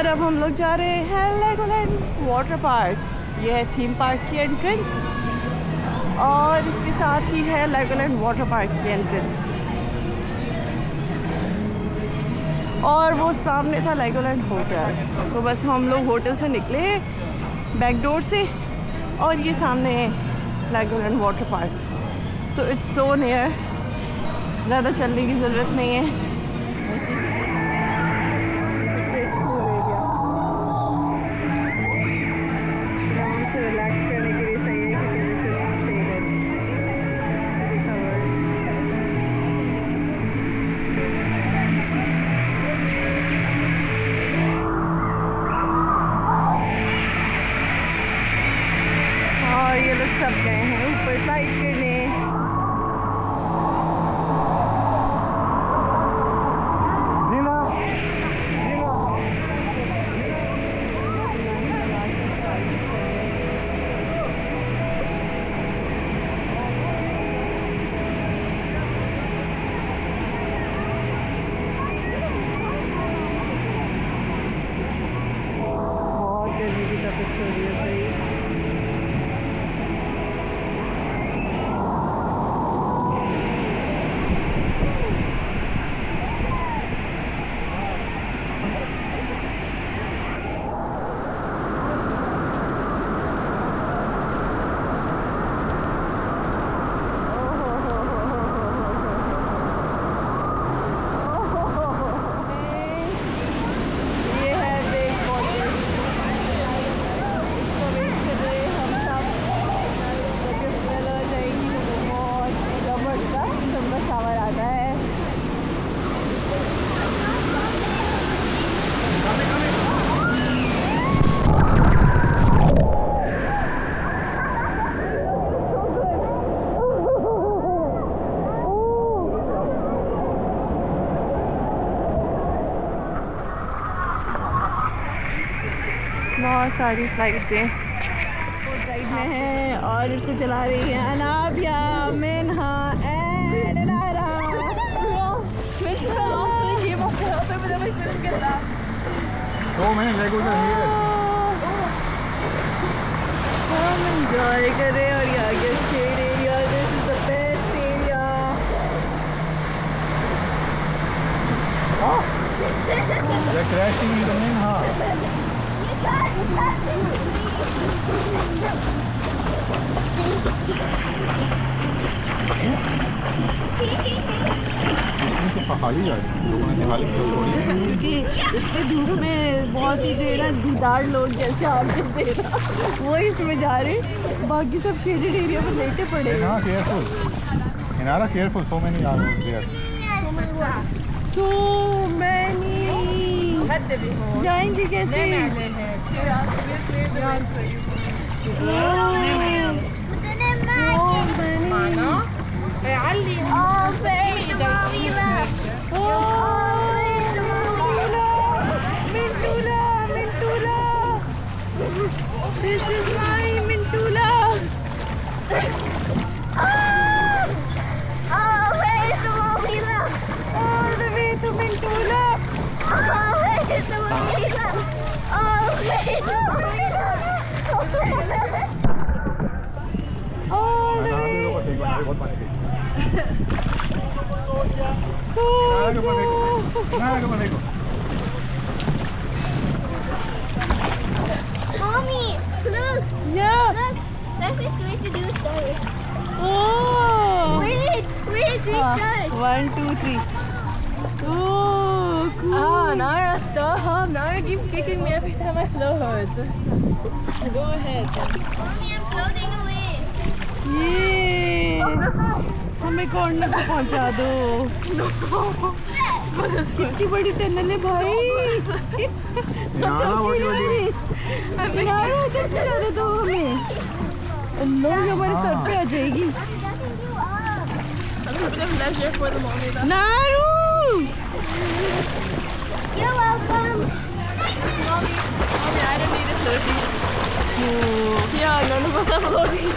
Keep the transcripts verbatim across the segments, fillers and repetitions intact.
और अब हम लोग जा रहे हैं लेगोलैंड वाटर पार्क। ये है थीम पार्क की एंट्रेंस और इसके साथ ही है लेगोलैंड वाटर पार्क की एंट्रेंस। और वो सामने था लेगोलैंड होटल। तो बस हम लोग होटल से निकले बैक डोर से और ये सामने है Legoland water park. So it's so near, ज़्यादा चलने की ज़रूरत नहीं है। वैसे से रिलैक्स करने के लिए सही है क्योंकि दिस इज शेडेड। और ये लोग सब गए हैं ऊपर साइड करने। बहुत गर्मी की तपश हो रही है भाई। बहुत सारी स्लाइड्स हैं साइड में है और इसको चला रही है अनाबिया, मिन्हा एंड नारा। तो मैंने लेगो का है हम एंजॉय कर रहे हैं और ये आगे shade area, this is the best area. They're crashing in the Minha. खाली जा रही लोगों ने खाली क्योंकि इतनी धूप में बहुत ही जो है ना दीदार लोग जैसे आगे दे रहा वो इसमें जा रहे, बाकी सब शेडेड एरिया पर लेटे पड़े। हाँ careful Inara careful so many are there so many. जाएंगे कैसे? This is my Mintula. Oh, where's the Mohila? All the way to Mintula. Oh, where's the Mohila? Oh, where's the Mohila? All the way. So, so. Mommy, look. Yeah. Look. That's what we're going to do stars. Oh. Wait, wait, three Ah, stars. one, two, three. Oh, cool. Ah, Nara, stop. Nara keeps kicking me every time I float. Go ahead. Mommy, I'm floating away. ये हमें corner पे पहुंचा दो। कितनी बड़ी tunnel है भाई। उधर से जाने दो हमें, लोग हमारे सर पे आ जाएगी। नारू You're welcome. Mommy, mommy, I don't need a floaty. Yeah, none of us are floating.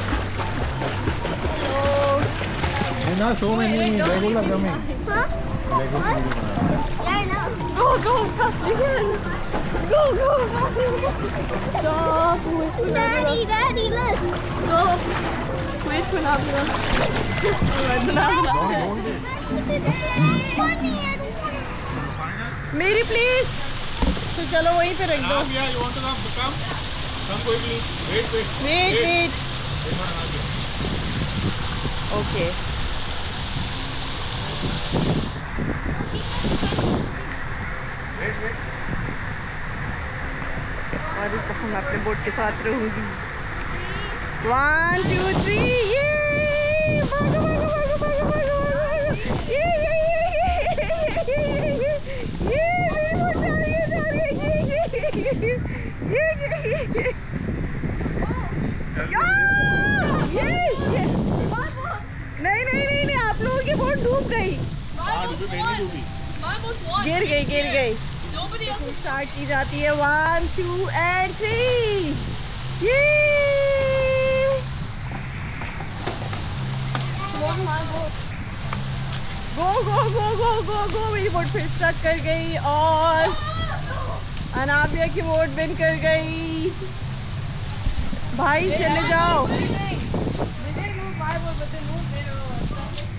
And now so many regular coming. Huh? Lego What? Yeah, I know. Go, go, fast, you can. Go! Stop. Wait for Daddy, Daddy, look. Stop. Wait for Nabila. Alright, Nabila. This is funny. I don't want to. मेरी please. तो चलो वहीं पे रख दो। Navia, you want to come? Come. Come quickly. Wait, wait. Wait wait okay Wait, wait. और इस दफा मैं अपने बोट के साथ रहूंगी। वन टू थ्री ये भागो भागो भागो भागो भागो भागो ये ये ये ये ये मेरी बोट जा रही है जा रही है ये ये ये ये ये ये ये ये नहीं नहीं नहीं नहीं आप लोगों की बोट डूब गई हाँ, डूबी, नहीं डूबी। My boat won. गिर गई गिर गई Nobody else. स्टार्ट की जाती है वन टू एंड थ्री ये won my boat. Go go go go go go मेरी बोट फिर स्ट्रक कर गई और अनाबिया की बोट बिन कर गई भाई चले जाओ They didn't move my boat, but they moved their own.